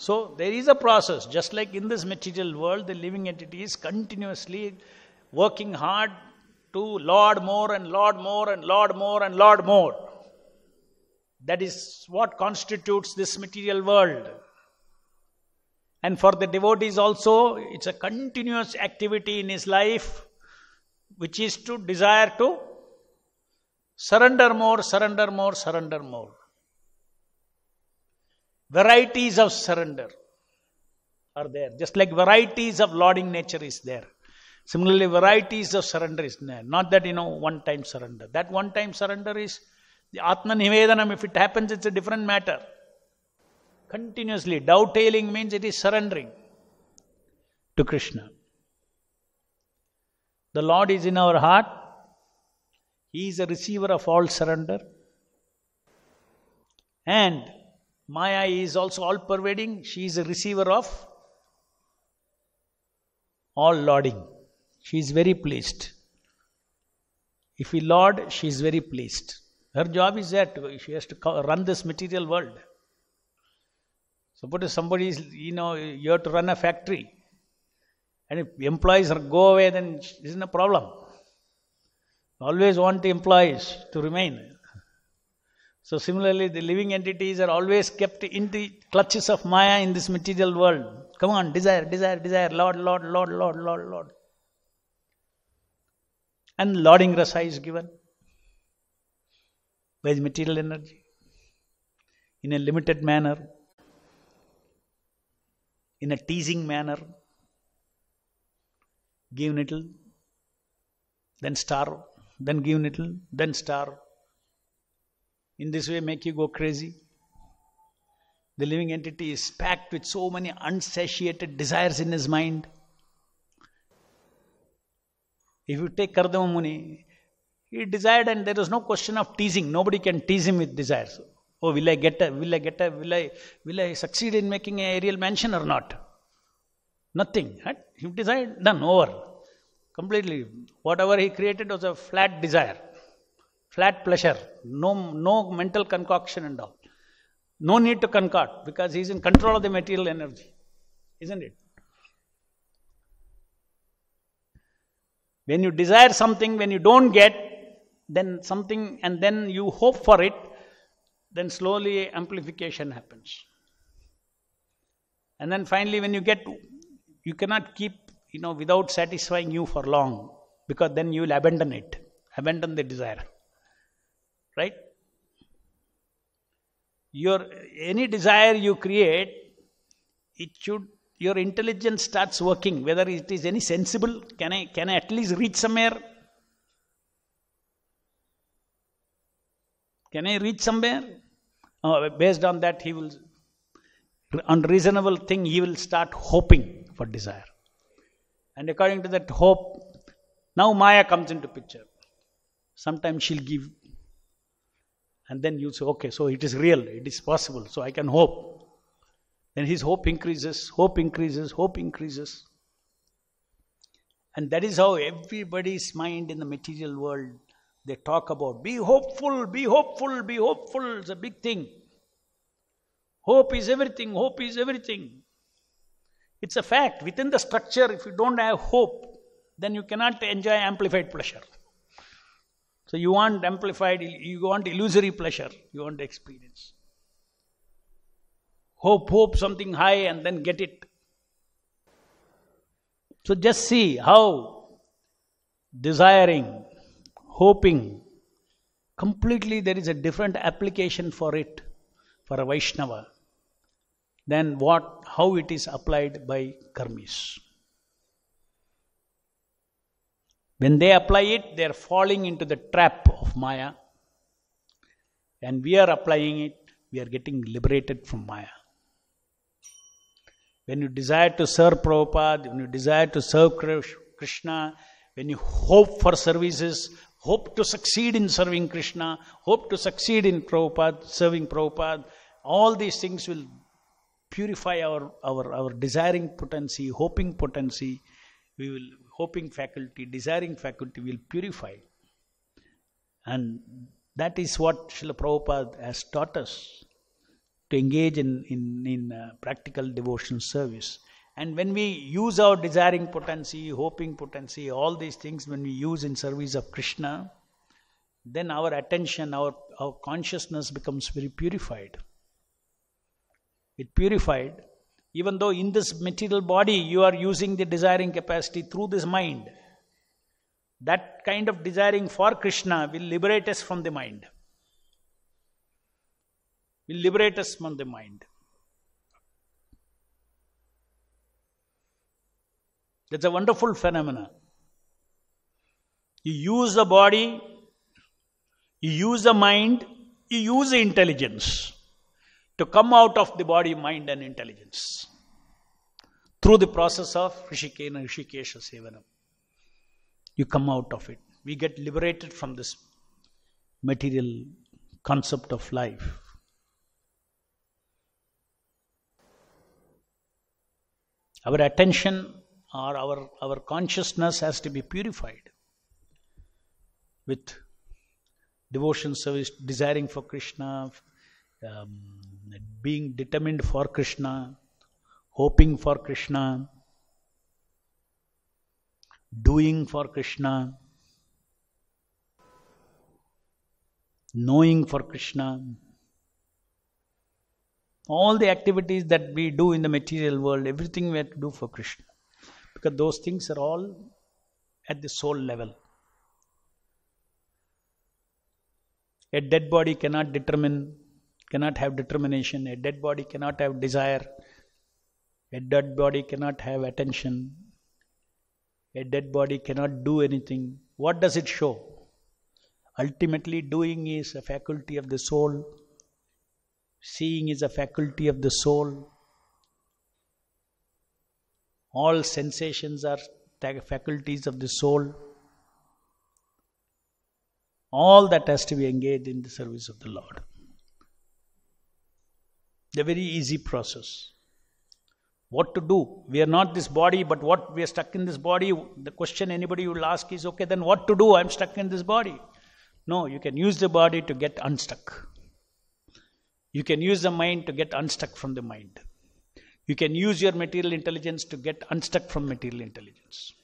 So there is a process. Just like in this material world, the living entity is continuously working hard to Lord more and Lord more and Lord more and Lord more. That is what constitutes this material world. And for the devotees also, it's a continuous activity in his life, which is to desire to surrender more, surrender more, surrender more. Varieties of surrender are there. Just like varieties of lording nature is there. Similarly, varieties of surrender is there. Not that, one-time surrender. That one-time surrender is the Atma Nivedanam. If it happens, it's a different matter. Continuously. Dovetailing means it is surrendering to Krishna. The Lord is in our heart. He is a receiver of all surrender. And Maya is also all-pervading. She is a receiver of all lording. She is very pleased. If we lord, she is very pleased. Her job is that she has to run this material world. Suppose somebody is, you have to run a factory. And if employees go away, then it isn't a problem. Always want the employees to remain. So similarly, the living entities are always kept in the clutches of Maya in this material world. Come on, desire, desire, desire, Lord, Lord, Lord, Lord, Lord, Lord. And lording rasa is given by the material energy in a limited manner, in a teasing manner. Give little, then starve, then give little, then starve. In this way, make you go crazy. The living entity is packed with so many unsatiated desires in his mind. If you take Kardama Muni, he desired and there is no question of teasing. Nobody can tease him with desires. Oh, will I succeed in making an aerial mansion or not? Nothing. Right? He desired, done, over. Completely. Whatever he created was a flat desire. Flat pleasure. No mental concoction and all. No need to concoct because he is in control of the material energy. Isn't it? When you desire something, when you don't get, then something, and then you hope for it, then slowly amplification happens. And then finally when you get, you cannot keep, without satisfying you for long, because then you will abandon it, abandon the desire. Right? Any desire you create, your intelligence starts working, whether it is any sensible, can I at least reach somewhere? Can I reach somewhere? Based on that, he will, unreasonable thing, he will start hoping for desire. And according to that hope, now Maya comes into picture. Sometimes she'll give. And then you say, okay, so it is real, it is possible, so I can hope. Then his hope increases, hope increases, hope increases. And that is how everybody's mind in the material world, they talk about, be hopeful, be hopeful, be hopeful. It's a big thing. Hope is everything, hope is everything. It's a fact. Within the structure, if you don't have hope, then you cannot enjoy amplified pleasure. So you want amplified, you want illusory pleasure, you want experience. Hope something high and then get it. So just see how desiring, hoping, completely there is a different application for it, for a Vaishnava, than how it is applied by karmis. When they apply it, they are falling into the trap of Maya. And we are applying it, we are getting liberated from Maya. When you desire to serve Prabhupada, when you desire to serve Krishna, when you hope for services, hope to succeed in serving Krishna, hope to succeed in Prabhupada, serving Prabhupada, all these things will purify our desiring potency, hoping potency. We will, hoping faculty, desiring faculty will purify. And that is what Srila Prabhupada has taught us. to engage in practical devotional service. And when we use our desiring potency, hoping potency, all these things, when we use in service of Krishna, then our attention, our consciousness becomes very purified. It purified, even though in this material body you are using the desiring capacity through this mind. That kind of desiring for Krishna will liberate us from the mind. Will liberate us from the mind. That's a wonderful phenomenon. You use the body, you use the mind, you use the intelligence to come out of the body, mind and intelligence through the process of Rishikesha Sevanam. You come out of it. We get liberated from this material concept of life. Our attention or our consciousness has to be purified with devotion service, desiring for Krishna, being determined for Krishna, hoping for Krishna, doing for Krishna, knowing for Krishna. All the activities that we do in the material world, everything we have to do for Krishna. Because those things are all at the soul level. A dead body cannot have determination. A dead body cannot have desire. A dead body cannot have attention. A dead body cannot do anything. What does it show? Ultimately, doing is a faculty of the soul. Seeing is a faculty of the soul. All sensations are faculties of the soul. All that has to be engaged in the service of the Lord. A very easy process. What to do? We are not this body, but what we are stuck in this body. The question anybody will ask is, okay, then what to do? I am stuck in this body. No, you can use the body to get unstuck. You can use the mind to get unstuck from the mind. You can use your material intelligence to get unstuck from material intelligence.